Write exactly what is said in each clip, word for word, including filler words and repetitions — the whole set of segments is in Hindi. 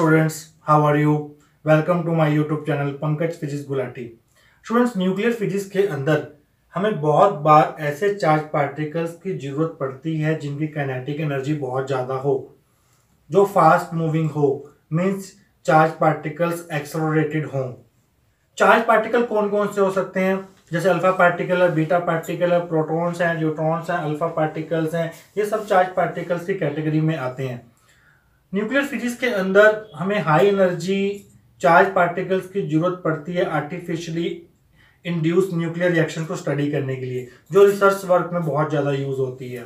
Students, how are you? Welcome to my YouTube channel Pankaj physics Gulati. Students, nuclear physics के अंदर हमें बहुत बार ऐसे चार्ज पार्टिकल्स की जरूरत पड़ती है जिनकी काइनेटिक एनर्जी बहुत ज़्यादा हो, जो फास्ट मूविंग हो, मीन्स चार्ज पार्टिकल्स एक्सेलरेटेड हों। चार्ज पार्टिकल कौन कौन से हो सकते हैं? जैसे अल्फा पार्टिकल है, बीटा पार्टिकल है, प्रोटॉन्स हैं, न्यूट्रॉन्स हैं, अल्फा पार्टिकल्स हैं। ये सब चार्ज पार्टिकल्स की कैटेगरी में आते हैं। न्यूक्लियर फिजिक्स के अंदर हमें हाई एनर्जी चार्ज पार्टिकल्स की जरूरत पड़ती है आर्टिफिशियली इंड्यूस न्यूक्लियर रिएक्शन को स्टडी करने के लिए, जो रिसर्च वर्क में बहुत ज़्यादा यूज होती है।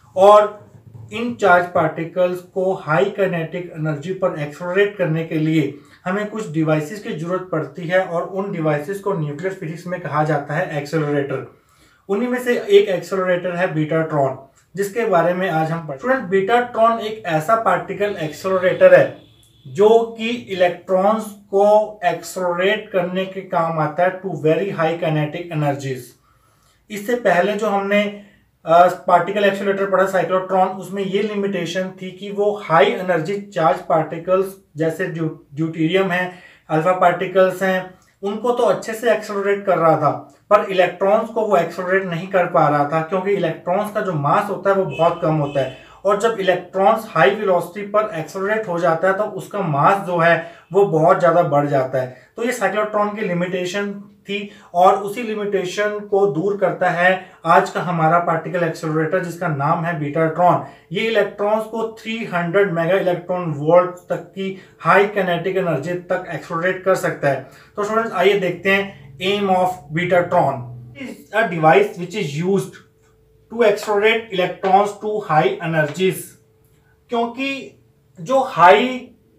और इन चार्ज पार्टिकल्स को हाई काइनेटिक एनर्जी पर एक्सेलरेट करने के लिए हमें कुछ डिवाइसेस की जरूरत पड़ती है, और उन डिवाइसेस को न्यूक्लियर फिजिक्स में कहा जाता है एक्सेलरेटर। उन्हीं में से एक एक्सेलरेटर है बीटाट्रॉन, जिसके बारे में आज हम पढ़ेंगे। स्टूडेंट, बीटाट्रॉन एक ऐसा पार्टिकल एक्सेलरेटर है जो कि इलेक्ट्रॉन्स को एक्सेलरेट करने के काम आता है to very high kinetic energies. इससे पहले जो हमने पार्टिकल एक्सेलरेटर पढ़ा साइक्लोट्रॉन, उसमें ये लिमिटेशन थी कि वो हाई एनर्जी चार्ज पार्टिकल्स जैसे ड्यूटेरियम है, अल्फा पार्टिकल्स हैं, उनको तो अच्छे से एक्सेलरेट कर रहा था, पर इलेक्ट्रॉन्स को वो एक्सेलरेट नहीं कर पा रहा था, क्योंकि इलेक्ट्रॉन्स का जो मास होता है वो बहुत कम होता है। और जब इलेक्ट्रॉन्स हाई वेलोसिटी पर एक्सेलरेट हो जाता है तो उसका मास जो है वो बहुत ज़्यादा बढ़ जाता है। तो ये साइक्लोट्रॉन की लिमिटेशन थी, और उसी लिमिटेशन को दूर करता है आज का हमारा पार्टिकल एक्सेलरेटर, जिसका नाम है बीटाट्रॉन। ये इलेक्ट्रॉन्स को तीन सौ मेगा इलेक्ट्रॉन वोल्ट तक की हाई काइनेटिक एनर्जी तक एक्सेलरेट कर सकता है। तो स्टूडेंट्स, आइए देखते हैं aim of betatron. Is a device which is used to accelerate electrons to high energies. क्योंकि जो हाई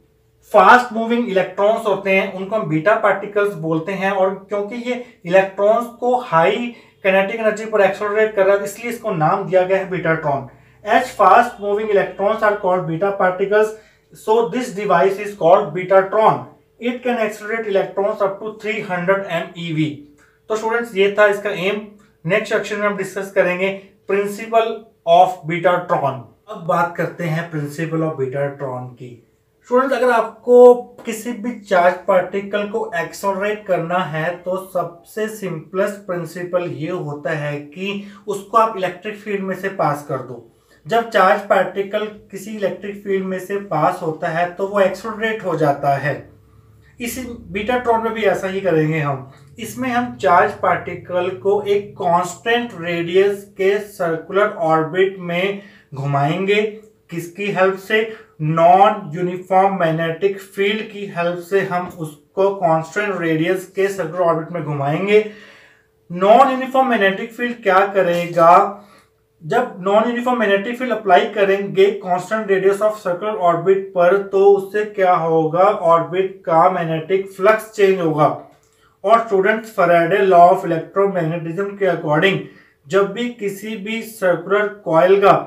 फास्ट मूविंग इलेक्ट्रॉन्स होते हैं उनको हम बीटा पार्टिकल्स बोलते हैं, और क्योंकि ये इलेक्ट्रॉन्स को हाई काइनेटिक एनर्जी पर एक्सेलरेट कर रहा है, इसलिए इसको नाम दिया गया है betatron. As fast moving electrons are called beta particles, so this device is called betatron. It can accelerate electrons up to three hundred M E V. तो स्टूडेंट्स, ये था इसका एम। नेक्स्ट सेक्शन में हम डिस्कस करेंगे प्रिंसिपल ऑफ बीटाट्रॉन। अब बात करते हैं प्रिंसिपल ऑफ बीटाट्रॉन की। स्टूडेंट्स, अगर आपको किसी भी चार्ज पार्टिकल को एक्सेलरेट करना है तो सबसे सिंपलेस्ट प्रिंसिपल ये होता है कि उसको आप इलेक्ट्रिक फील्ड में से पास कर दो। जब चार्ज पार्टिकल किसी इलेक्ट्रिक फील्ड में से पास होता है तो वो एक्सेलरेट हो जाता है। इस बीटाट्रॉन में भी ऐसा ही करेंगे हम। इसमें हम चार्ज पार्टिकल को एक कांस्टेंट रेडियस के सर्कुलर ऑर्बिट में घुमाएंगे। किसकी हेल्प से? नॉन यूनिफॉर्म मैग्नेटिक फील्ड की हेल्प से हम उसको कांस्टेंट रेडियस के सर्कुलर ऑर्बिट में घुमाएंगे। नॉन यूनिफॉर्म मैग्नेटिक फील्ड क्या करेगा? जब non uniform magnetic field apply करेंगे constant radius of circular orbit पर, तो उससे क्या होगा? ऑर्बिट का मैग्नेटिक फ्लक्स चेंज होगा। और students, Faraday law of electromagnetism के अकॉर्डिंग जब भी किसी भी सर्कुलर कॉइल का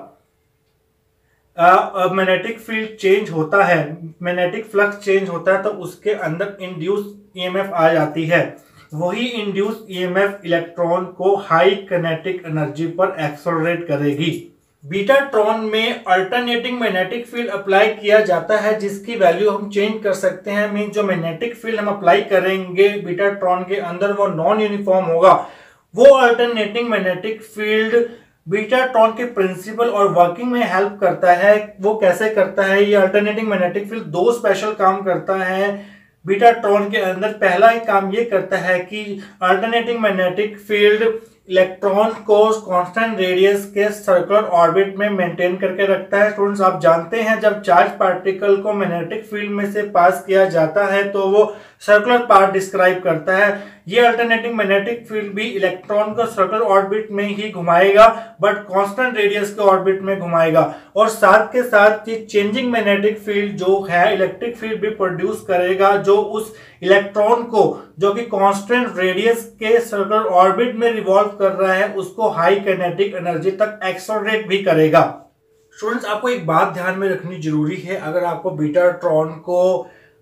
मैग्नेटिक फील्ड चेंज होता है, मैग्नेटिक फ्लक्स चेंज होता है, तो उसके अंदर इंड्यूस ईएमएफ आ जाती है। वही इंड्यूस ईएमएफ इलेक्ट्रॉन को हाई काइनेटिक एनर्जी पर एक्सेलरेट करेगी। बीटाट्रॉन में अल्टरनेटिंग मैग्नेटिक फील्ड अप्लाई किया जाता है, जिसकी वैल्यू हम चेंज कर सकते हैं। मीन जो मैग्नेटिक फील्ड हम अप्लाई करेंगे बीटाट्रॉन के अंदर वो नॉन यूनिफॉर्म होगा। वो अल्टरनेटिंग मैग्नेटिक फील्ड बीटाट्रॉन के प्रिंसिपल और वर्किंग में हेल्प करता है। वो कैसे करता है? ये अल्टरनेटिंग मैग्नेटिक फील्ड दो स्पेशल काम करता है बीटाट्रॉन के अंदर। पहला एक काम ये करता है कि अल्टरनेटिंग मैग्नेटिक फील्ड इलेक्ट्रॉन को कांस्टेंट रेडियस के सर्कुलर ऑर्बिट में मेंटेन करके रखता है। स्टूडेंट्स, आप जानते हैं जब चार्ज पार्टिकल को मैग्नेटिक फील्ड में से पास किया जाता है तो वो सर्कुलर पाथ डिस्क्राइब करता है। ये अल्टरनेटिंग मैग्नेटिक फील्ड भी इलेक्ट्रॉन को सर्कुलर ऑर्बिट में ही घुमाएगा, बट कांस्टेंट रेडियस के ऑर्बिट में घुमाएगा। और साथ के साथ ये चेंजिंग मैग्नेटिक फील्ड जो है इलेक्ट्रिक फील्ड भी प्रोड्यूस करेगा, जो उस इलेक्ट्रॉन को जो कि कांस्टेंट रेडियस के सर्कुलर ऑर्बिट में रिवॉल्व कर रहा है उसको हाई काइनेटिक एनर्जी तक एक्सेलरेट भी करेगा। स्टूडेंट्स, आपको एक बात ध्यान में रखनी जरूरी है। अगर आपको बीटाट्रॉन को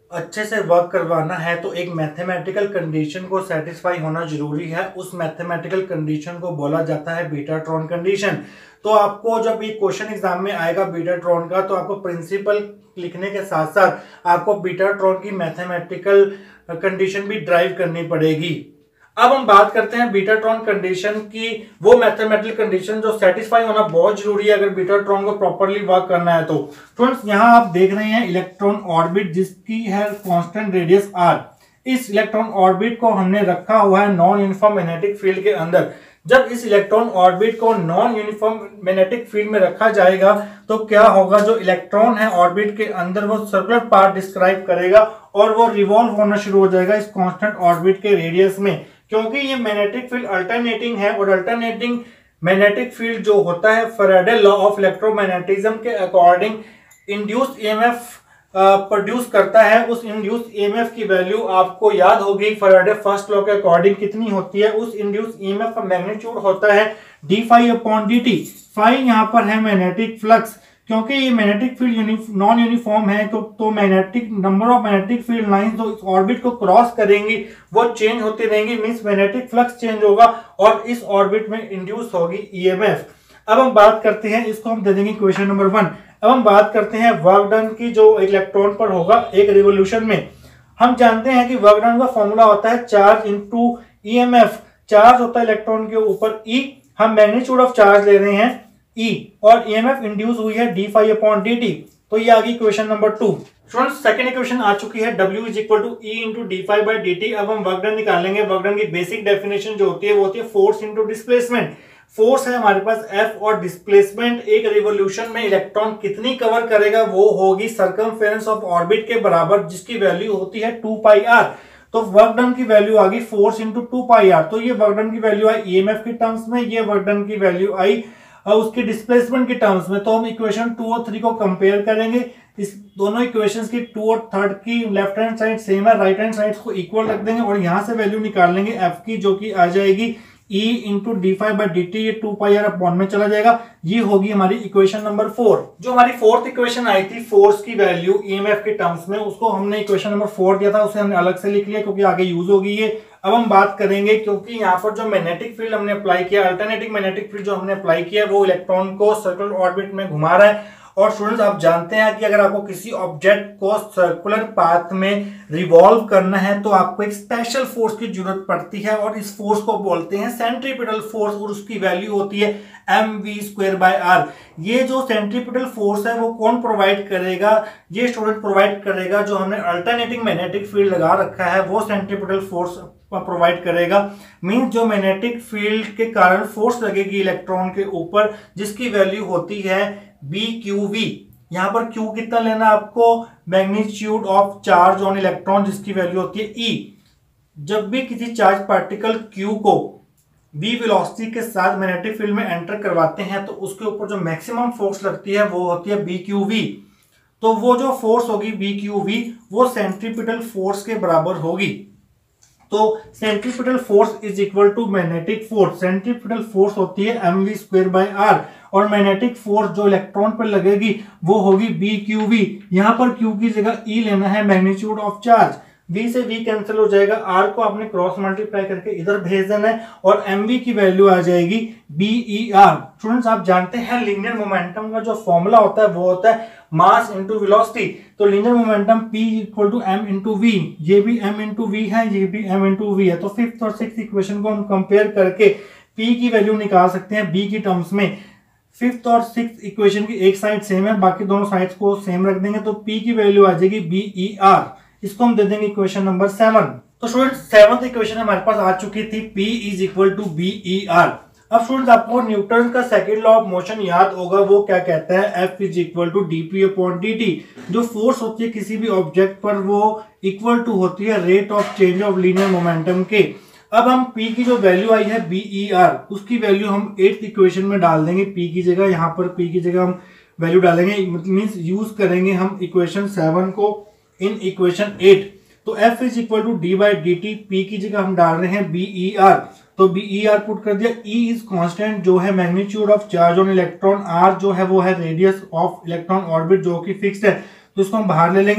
अच्छे से वर्क करवाना है तो एक मैथमेटिकल कंडीशन को सेटिस्फाई होना जरूरी है। उस मैथमेटिकल कंडीशन को बोला जाता है बीटाट्रॉन कंडीशन। तो आपको जब ये क्वेश्चन एग्जाम में आएगा बीटाट्रॉन का, तो आपको प्रिंसिपल लिखने के साथ साथ आपको बीटाट्रॉन की मैथमेटिकल कंडीशन भी ड्राइव करनी पड़ेगी। अब हम बात करते हैं बीटाट्रॉन कंडीशन की, वो मैथमेटिकल कंडीशन जो सेटिस्फाई होना बहुत जरूरी है अगर बीटाट्रॉन को प्रॉपर्ली वर्क करना है। तो फ्रेंड्स यहाँ आप देख रहे हैं इलेक्ट्रॉन ऑर्बिट जिसकी है कांस्टेंट रेडियस आर। इस इलेक्ट्रॉन ऑर्बिट को हमने रखा हुआ है नॉन यूनिफॉर्म मैग्नेटिक फील्ड के अंदर। जब इस इलेक्ट्रॉन ऑर्बिट को नॉन यूनिफॉर्म मैग्नेटिक फील्ड में रखा जाएगा तो क्या होगा, जो इलेक्ट्रॉन है ऑर्बिट के अंदर वो सर्कुलर पाथ डिस्क्राइब करेगा और वो रिवॉल्व होना शुरू हो जाएगा इस कांस्टेंट ऑर्बिट के रेडियस में। क्योंकि ये मैग्नेटिक फील्ड अल्टरनेटिंग है और अल्टरनेटिंग मैग्नेटिक फील्ड जो होता है फैराडे लॉ ऑफ इलेक्ट्रोमैग्नेटिज्म के अकॉर्डिंग इंड्यूस्ड ईएमएफ प्रोड्यूस करता है। उस इंड्यूस्ड ईएमएफ की वैल्यू आपको याद होगी फैराडे फर्स्ट लॉ के अकॉर्डिंग कितनी होती है। उस इंड्यूस्ड ईएमएफ का मैग्नीट्यूड होता है d phi upon d t. Phi यहाँ पर है मैग्नेटिक फ्लक्स, क्योंकि ये मैग्नेटिक फील्ड नॉन यूनिफॉर्म है तो तो magnetic number of magnetic field lines जो इस ऑर्बिट को क्रॉस करेंगी वो चेंज होती रहेंगी, मींस मैग्नेटिक फ्लक्स चेंज होगा और इस ऑर्बिट में इंड्यूस होगी ईएमएफ। अब हम बात करते हैं, इसको हम दे देंगे क्वेश्चन नंबर वन। अब हम बात करते हैं वर्क डन की जो इलेक्ट्रॉन पर होगा एक रिवोल्यूशन में। हम जानते हैं कि वर्क डन का फॉर्मूला होता है चार्ज इंटू ईएमएफ। चार्ज होता है इलेक्ट्रॉन के ऊपर ई, हम मैग्नीट्यूड ऑफ चार्ज ले रहे हैं ई और ईएमएफ इंड्यूस हुई है d phi upon d t. तो ये आ गई question number two. Students second equation आ चुकी है W is equal to E into d phi by D t. अब हम वर्क डन निकालेंगे। वर्क डन की बेसिक डेफिनेशन जो होती है वो होती है फोर्स इंटू डिस्प्लेसमेंट। फोर्स है हमारे पास F और डिस्प्लेसमेंट एक रिवोल्यूशन में इलेक्ट्रॉन कितनी कवर करेगा वो होगी सर्कमफेरेंस ऑफ ऑर्बिट के बराबर, जिसकी वैल्यू होती है टू पाई आर। तो वर्क डन की वैल्यू आ गई force into two pi R. तो ये वर्क डन की वैल्यू आई ईएमएफ की टर्म्स में, ये वर्क डन की वैल्यू आई उसकी डिस्प्लेसमेंट की टर्म्स में। तो हम इक्वेशन टू और थ्री को कंपेयर करेंगे। इस दोनों इक्वेशंस की टू और थर्ड की लेफ्ट हैंड साइड सेम है, राइट हैंड साइड को इक्वल रख देंगे और यहां से वैल्यू निकाल लेंगे एफ की, जो कि आ जाएगी E into d phi by D t. ये टू पाई आर अपॉन में चला जाएगा। ये होगी हमारी इक्वेशन नंबर फोर। जो हमारी फोर्थ इक्वेशन आई थी फोर्स की वैल्यू ईएमएफ के टर्म्स में, उसको हमने इक्वेशन नंबर फोर दिया था, उसे हमने अलग से लिख लिया क्योंकि आगे यूज होगी ये। अब हम बात करेंगे, क्योंकि यहाँ पर जो मैग्नेटिक फील्ड हमने अप्लाई किया, अल्टरनेटिंग मैग्नेटिक फील्ड जो हमने अप्लाई किया वो इलेक्ट्रॉन को सर्कुलर ऑर्बिट में घुमा रहा है। और स्टूडेंट्स आप जानते हैं कि अगर आपको किसी ऑब्जेक्ट को सर्कुलर पाथ में रिवॉल्व करना है तो आपको एक स्पेशल फोर्स की जरूरत पड़ती है और इस फोर्स को बोलते हैं सेंट्रीपिटल फोर्स और उसकी वैल्यू होती है M V square by R. ये जो सेंट्रीपिटल फोर्स है वो कौन प्रोवाइड करेगा? ये स्टूडेंट प्रोवाइड करेगा जो हमने अल्टरनेटिंग मैग्नेटिक फील्ड लगा रखा है वो सेंट्रीपिटल फोर्स प्रोवाइड करेगा। मींस जो मैग्नेटिक फील्ड के कारण फोर्स लगेगी इलेक्ट्रॉन के ऊपर, जिसकी वैल्यू होती है बी क्यू वी। यहां पर क्यू कितना लेना आपको? Magnitude of charge on electron, जिसकी वैल्यू होती है ई। जब भी किसी चार्ज पार्टिकल क्यू को v वेलोसिटी के साथ मैग्नेटिक फील्ड में एंटर करवाते हैं तो उसके ऊपर जो मैक्सिमम फोर्स लगती है वो होती है बी क्यू वी। तो वो जो फोर्स होगी बी क्यू वी वो सेंट्रीपिटल फोर्स के बराबर होगी। तो centripetal force is equal to magnetic force. Centripetal force होती है M V square by R और मैग्नेटिक फोर्स जो इलेक्ट्रॉन पर लगेगी वो होगी बी क्यू वी। यहां पर क्यू की जगह ई लेना है, मैग्नीट्यूड ऑफ चार्ज। v से v कैंसिल हो जाएगा, r को आपने क्रॉस मल्टीप्लाई करके इधर भेज देना है और mv की वैल्यू आ जाएगी ber। स्टूडेंट्स आप जानते हैं लीनियर मोमेंटम का जो फॉर्मूला होता है वो होता है मास इनटू वेलोसिटी। तो linear momentum p equal to m into v, ये भी m इनटू v है, ये भी m इनटू v है। तो फिफ्थ और सिक्स्थ इक्वेशन को हम कंपेयर करके p की वैल्यू निकाल सकते हैं b की टर्म्स में। फिफ्थ और सिक्स्थ इक्वेशन की एक साइड सेम है, बाकी दोनों साइड्स को सेम रख देंगे तो p की वैल्यू आ जाएगी ber। इसको हम दे देंगे इक्वेशन नंबर सेवन। तो स्टूडेंट्स सेवंथ इक्वेशन हमारे पास आ चुकी थी P is equal to B E R. अब स्टूडेंट्स आपको न्यूटन का सेकंड लॉ ऑफ मोशन याद होगा, वो क्या कहता है? F is equal to d p upon d t. जो फोर्स होती है किसी भी ऑब्जेक्ट पर वो इक्वल टू होती है rate of change of linear momentum के। अब हम P की जो वैल्यू आई है बी ई आर, उसकी वैल्यू हम एट्थ इक्वेशन में डाल देंगे। P की जगह यहाँ पर P की जगह हम वैल्यू डालेंगे, मीन्स यूज करेंगे हम इक्वेशन सेवन को इन इक्वेशन एट। तो F is equal to d by D t, P की जगह हम डाल रहे हैं बी ई आर। तो बी ई आर पुट कर दिया। E इज कांस्टेंट जो है magnitude of charge on electron, R जो है वो है रेडियस ऑफ इलेक्ट्रॉन ऑर्बिट जो कि फिक्स्ड है, तो इसको हम बाहर ले लेंगे।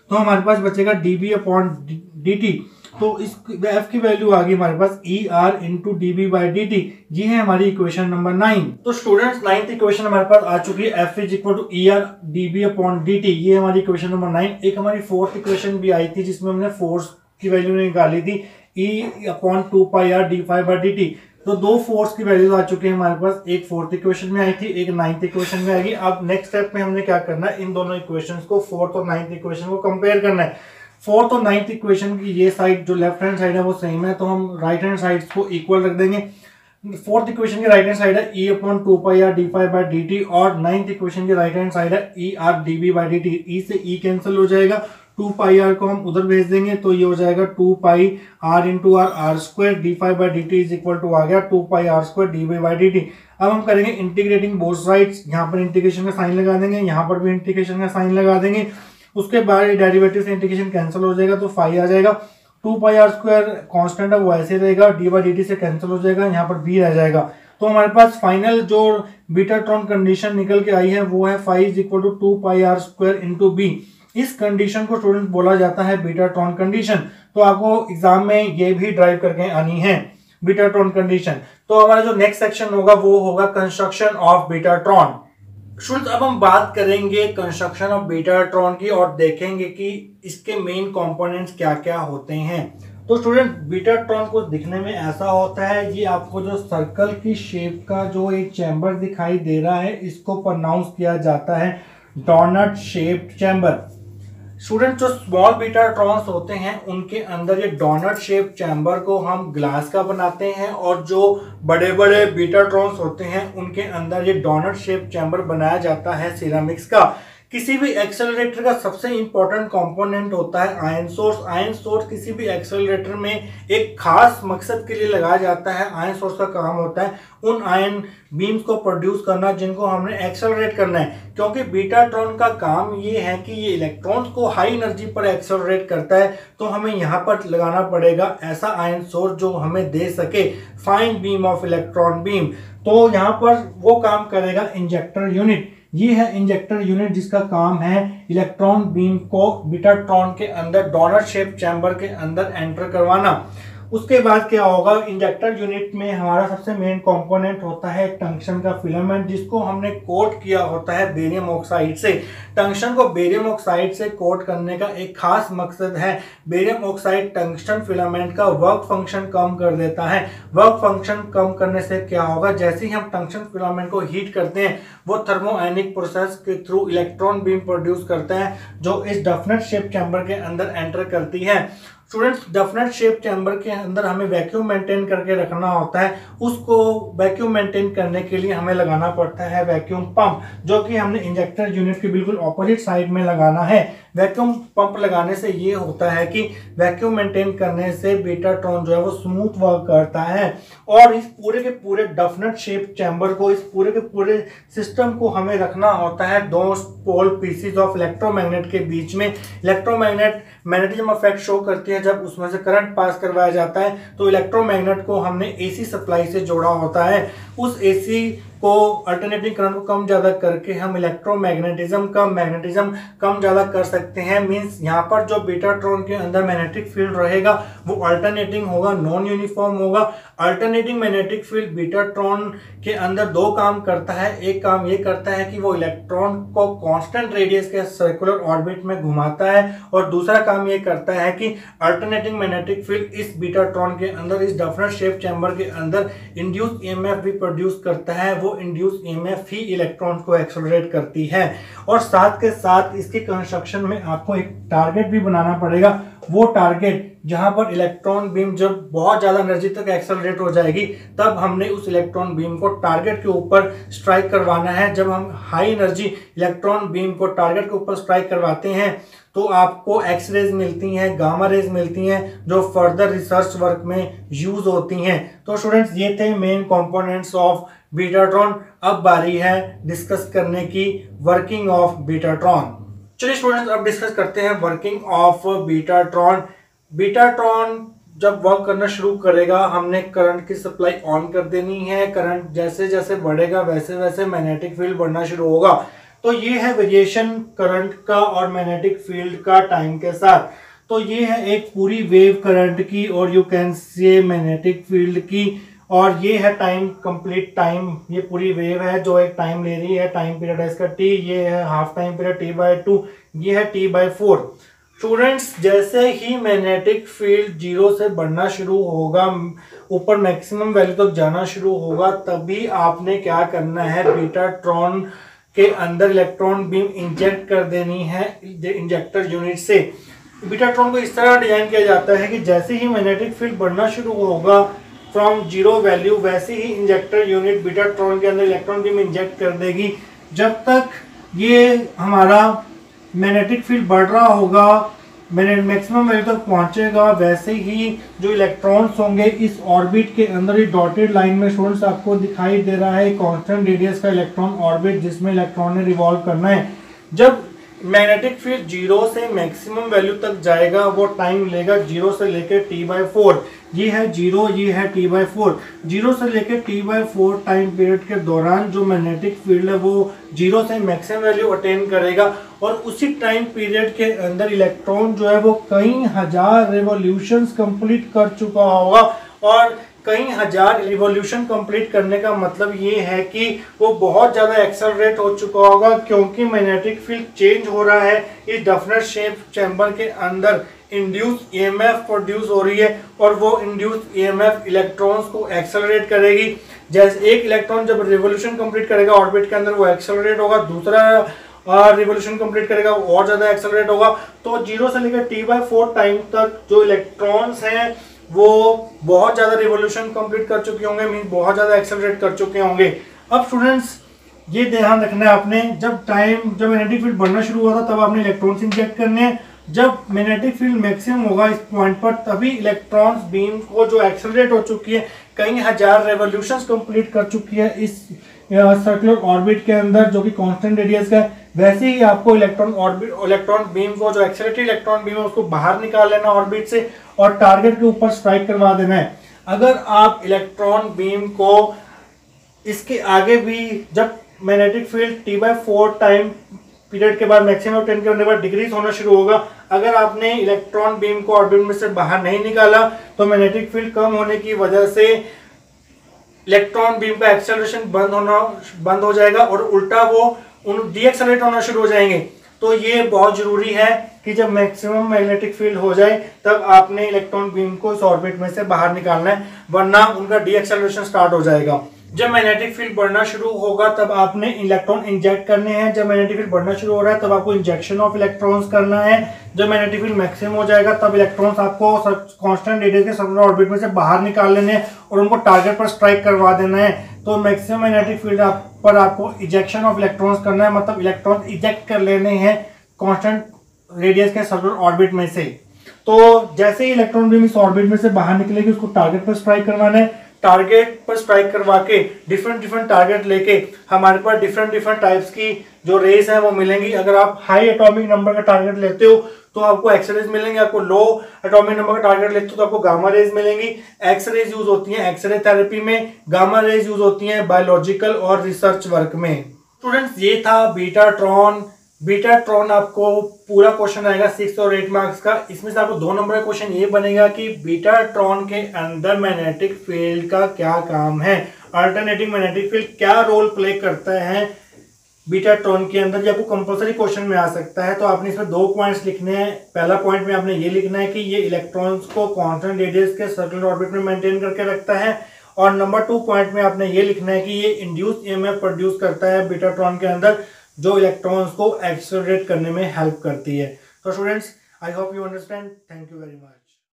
तो हमारे पास बचेगा d B upon d t. तो इस एफ की वैल्यू आ गई हमारे पास E R into d B by D t. ये है हमारी इक्वेशन नंबर नाइन। तो स्टूडेंट्स नाइन्थ इक्वेशन हमारे पास आ चुकी है, F is equal to E R d B upon d t. ये हमारी इक्वेशन नंबर नाइन। एक हमारी फोर्थ इक्वेशन भी आई थी जिसमें हमने फोर्स की वैल्यू निकाली थी, E upon two pi R d phi by D t. तो दो फोर्स की वैल्यूज आ चुकी है हमारे पास, एक फोर्थ इक्वेशन में आई थी, एक नाइन्थ इक्वेशन में आएगी। अब नेक्स्ट स्टेप में हमने क्या करना है, इन दोनों इक्वेशंस को, फोर्थ और नाइन्थ इक्वेशन को कंपेयर करना है। फोर्थ और नाइन्थ इक्वेशन की ये साइड जो लेफ्ट हैंड साइड है वो सेम है, तो हम राइट हैंड साइड को इक्वल रख देंगे। फोर्थ इक्वेशन की राइट हैंड साइड है E upon two pi R d phi by D t, और नाइन्थ इक्वेशन की राइट हैंड साइड है E R d B by D t. E से ई कैंसिल हो जाएगा, टू पाई आर को हम उधर भेज देंगे तो ये हो जाएगा two pi R into R R square d phi by D t is equal to आ गया two pi R square d by D t. अब हम करेंगे इंटीग्रेटिंग बोथ साइड्स, यहाँ पर इंटीग्रेशन का साइन लगा देंगे, यहाँ पर भी इंटीग्रेशन का साइन लगा देंगे। उसके बाद डेरिवेटिव से इंटीग्रेशन कैंसिल हो जाएगा तो फाइव आ जाएगा। Two pi R square constant है वो ऐसे रहेगा, डी बाई डी टी से कैंसिल हो जाएगा, यहाँ पर बी रह जाएगा। तो हमारे पास फाइनल जो बीटाट्रॉन कंडीशन निकल के आई है वो है five is equal to two pi R square into B. इस कंडीशन को स्टूडेंट बोला जाता है बीटाट्रॉन कंडीशन। तो आपको एग्जाम में ये भी ड्राइव करके आनी है बीटाट्रॉन कंडीशन। तो हमारा जो नेक्स्ट सेक्शन होगा वो होगा कंस्ट्रक्शन ऑफ बीटाट्रॉन। स्टूडेंट्स अब हम बात करेंगे कंस्ट्रक्शन ऑफ बीटाट्रॉन की और देखेंगे कि इसके मेन कंपोनेंट्स क्या क्या होते हैं। तो स्टूडेंट बीटाट्रॉन को दिखने में ऐसा होता है, ये आपको जो सर्कल की शेप का जो एक चैम्बर दिखाई दे रहा है इसको प्रोनाउंस किया जाता है डोनट शेप्ड चैम्बर। स्टूडेंट जो स्मॉल बीटाट्रॉन्स होते हैं उनके अंदर ये डोनट शेप चैम्बर को हम ग्लास का बनाते हैं, और जो बड़े बड़े बीटाट्रॉन्स होते हैं उनके अंदर ये डोनट शेप चैम्बर बनाया जाता है सिरेमिक्स का। किसी भी एक्सेलरेटर का सबसे इंपॉर्टेंट कंपोनेंट होता है आयन सोर्स। आयन सोर्स किसी भी एक्सेलरेटर में एक खास मकसद के लिए लगाया जाता है। आयन सोर्स का काम होता है उन आयन बीम्स को प्रोड्यूस करना जिनको हमने एक्सेलरेट करना है, क्योंकि बीटाट्रॉन का काम ये है कि ये इलेक्ट्रॉन्स को हाई एनर्जी पर एक्सेलरेट करता है। तो हमें यहाँ पर लगाना पड़ेगा ऐसा आयन सोर्स जो हमें दे सके fine beam of electron beam. तो यहाँ पर वो काम करेगा इंजेक्टर यूनिट। ये है इंजेक्टर यूनिट जिसका काम है इलेक्ट्रॉन बीम को बीटाट्रॉन के अंदर डोनट शेप चैम्बर के अंदर एंटर करवाना। उसके बाद क्या होगा, इंजेक्टर यूनिट में हमारा सबसे मेन कंपोनेंट होता है टंक्शन का फिलामेंट, जिसको हमने कोट किया होता है बेरियम ऑक्साइड से। टंक्शन को बेरियम ऑक्साइड से कोट करने का एक खास मकसद है, बेरियम ऑक्साइड टंक्शन फिलामेंट का वर्क फंक्शन कम कर देता है। वर्क फंक्शन कम करने से क्या होगा, जैसे ही हम टंक्शन फिलामेंट को हीट करते हैं वो थर्मोआयनिक प्रोसेस के थ्रू इलेक्ट्रॉन बीम प्रोड्यूस करता है जो इस डेफिनेट शेप चैम्बर के अंदर एंटर करती है। स्टूडेंट्स डेफिनेट शेप चैम्बर के अंदर हमें वैक्यूम मेंटेन करके रखना होता है। उसको वैक्यूम मेंटेन करने के लिए हमें लगाना पड़ता है वैक्यूम पंप, जो कि हमने इंजेक्टर यूनिट के बिल्कुल ऑपोजिट साइड में लगाना है। वैक्यूम पंप लगाने से ये होता है कि वैक्यूम मेंटेन करने से बीटाट्रॉन जो है वो स्मूथ वर्क करता है, और इस पूरे के पूरे डेफिनेट शेप चैम्बर को, इस पूरे के पूरे सिस्टम को हमें रखना होता है दो पोल पीसीज ऑफ इलेक्ट्रोमैग्नेट के बीच में। इलेक्ट्रोमैग्नेट मैग्नेटिज्म इफेक्ट शो करती है जब उसमें से करंट पास करवाया जाता है, तो इलेक्ट्रोमैग्नेट को हमने एसी सप्लाई से जोड़ा होता है। उस एसी को अल्टरनेटिंग करंट को कम ज्यादा करके हम इलेक्ट्रोमैग्नेटिज्म का मैग्नेटिज्म कम ज्यादा कर सकते हैं। मींस यहाँ पर जो बीटाट्रॉन के अंदर मैग्नेटिक फील्ड रहेगा वो अल्टरनेटिंग होगा, नॉन यूनिफॉर्म होगा। अल्टरनेटिंग मैग्नेटिक फील्ड बीटाट्रॉन के अंदर दो काम करता है। एक काम ये करता है कि वो इलेक्ट्रॉन को कांस्टेंट रेडियस के सर्कुलर ऑर्बिट में घुमाता है, और दूसरा काम ये करता है कि अल्टरनेटिंग मैग्नेटिक फील्ड इस बीटाट्रॉन के अंदर, इस डेफिनेट शेप चैम्बर के अंदर इंड्यूस ईएमएफ भी प्रोड्यूस करता है। वो इंड्यूस ईएमएफ ही इलेक्ट्रॉन को एक्सेलरेट करती है। और साथ के साथ इसके कंस्ट्रक्शन में आपको एक टारगेट भी बनाना पड़ेगा। वो टारगेट जहां पर इलेक्ट्रॉन बीम जब बहुत ज्यादा एनर्जी तक एक्सेलरेट हो जाएगी तब हमने उस इलेक्ट्रॉन बीम को टारगेट के ऊपर स्ट्राइक करवाना है। जब हम हाई एनर्जी इलेक्ट्रॉन बीम को टारगेट के ऊपर स्ट्राइक करवाते हैं तो आपको एक्स रेज मिलती हैं, गामा रेज मिलती हैं, जो फर्दर रिसर्च वर्क में यूज होती हैं। तो स्टूडेंट्स ये थे मेन कंपोनेंट्स ऑफ बीटाट्रॉन। अब बारी है डिस्कस करने की वर्किंग ऑफ बीटाट्रॉन। चलिए स्टूडेंट्स अब डिस्कस करते हैं वर्किंग ऑफ बीटाट्रॉन। बीटाट्रॉन जब वर्क करना शुरू करेगा हमने करंट की सप्लाई ऑन कर देनी है। करंट जैसे जैसे बढ़ेगा वैसे वैसे मैग्नेटिक फील्ड बढ़ना शुरू होगा। तो ये है वेरिएशन करंट का और मैग्नेटिक फील्ड का टाइम के साथ। तो ये है एक पूरी वेव करंट की और you can say magnetic field की, और ये है टाइम, कंप्लीट टाइम। ये पूरी वेव है जो एक टाइम ले रही है, टाइम पीरियड है इसका टी, ये है half time period T by two, ये है टी बाय फोर। स्टूडेंट्स, जैसे ही मैग्नेटिक फील्ड जीरो से बढ़ना शुरू होगा, ऊपर मैक्सिमम वैल्यू तक जाना शुरू होगा, तभी आपने क्या करना है, बीटाट्रॉन के अंदर इलेक्ट्रॉन बीम इंजेक्ट कर देनी है इंजेक्टर यूनिट से। बीटाट्रॉन को इस तरह डिजाइन किया जाता है कि जैसे ही मैग्नेटिक फील्ड बढ़ना शुरू होगा फ्रॉम जीरो वैल्यू, वैसे ही इंजेक्टर यूनिट बीटाट्रॉन के अंदर इलेक्ट्रॉन बीम इंजेक्ट कर देगी। जब तक ये हमारा मैग्नेटिक फील्ड बढ़ रहा होगा, मैक्सिमम वैल्यू तक पहुंचेगा, वैसे ही जो इलेक्ट्रॉन्स होंगे इस ऑर्बिट के अंदर, ये डॉटेड लाइन में स्टूडेंट्स आपको दिखाई दे रहा है कांस्टेंट रेडियस का इलेक्ट्रॉन ऑर्बिट जिसमें इलेक्ट्रॉन ने रिवॉल्व करना है। जब मैग्नेटिक फील्ड जीरो से मैक्सिमम वैल्यू तक जाएगा, वो टाइम लेगा जीरो से लेकर टी बाई फोर। ये है जीरो, ये है टी बाई फोर। जीरो से लेकर T by four time period के दौरान जो मैग्नेटिक फील्ड है वो जीरो से मैक्सिमम वैल्यू अटेन करेगा, और उसी टाइम पीरियड के अंदर इलेक्ट्रॉन जो है वो कई हजार रिवॉल्यूशंस कंप्लीट कर चुका होगा। और कई हजार रिवॉल्यूशन कंप्लीट करने का मतलब ये है कि वो बहुत ज़्यादा एक्सेलरेट हो चुका होगा, क्योंकि मैग्नेटिक फील्ड चेंज हो रहा है। इस डेफिनेट शेप चैम्बर के अंदर इंड्यूस ईएमएफ प्रोड्यूस हो रही है, और वो इंड्यूस ईएमएफ इलेक्ट्रॉन्स को एक्सेलरेट करेगी। जैसे एक इलेक्ट्रॉन जब रिवॉल्यूशन कंप्लीट करेगा ऑर्बिट के अंदर, वो एक्सेलरेट होगा, दूसरा रिवॉल्यूशन कंप्लीट करेगा वो और ज़्यादा एक्सेलरेट होगा। तो जीरो से लेकर टी बाई फोर टाइम तक जो इलेक्ट्रॉन्स हैं वो बहुत ज़्यादा रिवॉल्यूशन कंप्लीट कर चुके होंगे, मीन बहुत ज़्यादा एक्सेलरेट कर चुके होंगे। अब स्टूडेंट्स, ये ध्यान रखना है आपने, जब टाइम जब मैग्नेटिक फील्ड बढ़ना शुरू हुआ था तब आपने इलेक्ट्रॉन्स इंजेक्ट करने हैं। जब मैग्नेटिक फील्ड मैक्सिमम होगा इस पॉइंट पर, तभी इलेक्ट्रॉन्स बीम को जो एक्सेलरेट हो चुकी है, कई हजार रेवोल्यूशंस कंप्लीट कर चुकी है इस सर्कुलर ऑर्बिट के अंदर जो कि कांस्टेंट रेडियस का है, वैसे ही आपको इलेक्ट्रॉन ऑर्बिट इलेक्ट्रॉन बीम को जो एक्सेलरेटेड इलेक्ट्रॉन बीम है उसको बाहर निकाल लेना ऑर्बिट से और टारगेट के ऊपर स्ट्राइक करवा देना है। अगर आप इलेक्ट्रॉन बीम को इसके आगे भी, जब magnetic field T by four time period के बाद मैक्सिमम टेन करने के बाद डिक्रीज होना शुरू होगा, अगर आपने इलेक्ट्रॉन बीम को ऑर्बिट में से बाहर नहीं निकाला तो मैग्नेटिक फील्ड कम होने की वजह से इलेक्ट्रॉन बीम का एक्सेलरेशन बंद होना बंद हो जाएगा और उल्टा वो उन डीएक्सेलरेट होना शुरू हो जाएंगे। तो ये बहुत जरूरी है कि जब मैक्सिमम मैग्नेटिक फील्ड हो जाए तब आपने इलेक्ट्रॉन बीम को इस ऑर्बिट में से बाहर निकालना है, वरना उनका डीएक्सेलरेशन स्टार्ट हो जाएगा। जब मैग्नेटिक फील्ड बढ़ना शुरू होगा तब आपने इलेक्ट्रॉन इंजेक्ट करने हैं। जब मैग्नेटिक फील्ड बढ़ना शुरू हो रहा है तब आपको इंजेक्शन ऑफ इलेक्ट्रॉन्स करना है। जब मैग्नेटिक फील्ड मैक्सिमम हो जाएगा तब इलेक्ट्रॉन्स आपको कांस्टेंट रेडियस के सर्कुलर ऑर्बिट में से बाहर निकाल लेने हैं और उनको टारगेट पर स्ट्राइक करवा देना है। तो मैक्सिमम मैग्नेटिक फील्ड आप, पर आपको इजेक्शन ऑफ इलेक्ट्रॉन्स करना है, मतलब इलेक्ट्रॉन इजेक्ट कर लेने हैं कांस्टेंट रेडियस के सर्कुलर ऑर्बिट में से। तो जैसे ही इलेक्ट्रॉन बीम इस ऑर्बिट में से बाहर निकलेगी उसको टारगेट पर स्ट्राइक करवाना है। टारगेट पर स्ट्राइक करवा के डिफरेंट डिफरेंट टारगेट लेके हमारे पास डिफरेंट डिफरेंट टाइप्स की जो रेस है वो मिलेंगी। अगर आप हाई एटॉमिक नंबर का टारगेट लेते हो तो आपको एक्स रेज मिलेंगे, आपको लो एटॉमिक नंबर का टारगेट लेते हो तो आपको गामा रेज मिलेंगी। एक्स रेज यूज होती हैं एक्सरे थेरेपी में, गामा रेज यूज होती हैं बायोलॉजिकल और रिसर्च वर्क में। स्टूडेंट्स, ये था बीटाट्रॉन। बीटाट्रॉन आपको पूरा क्वेश्चन आएगा सिक्स और एट मार्क्स का। इसमें से आपको दो नंबर का क्वेश्चन ये बनेगा कि बीटाट्रॉन के अंदर मैग्नेटिक फील्ड का क्या काम है, अल्टरनेटिंग मैग्नेटिक फील्ड क्या रोल प्ले करता है बीटाट्रॉन के अंदर। ये आपको कंपलसरी क्वेश्चन में आ सकता है। तो आपने इसमें दो पॉइंट्स लिखने हैं। पहला पॉइंट में आपने ये लिखना है कि ये इलेक्ट्रॉन्स को कांस्टेंट रेडियस के सर्कुलर ऑर्बिट में मेंटेन करके रखता है, और नंबर टू पॉइंट में आपने ये लिखना है कि ये इंड्यूस ईएमएफ प्रोड्यूस करता है बीटाट्रॉन के अंदर जो इलेक्ट्रॉन्स को एक्सेलरेट करने में हेल्प करती है। तो students, I hope you understand. Thank you very much.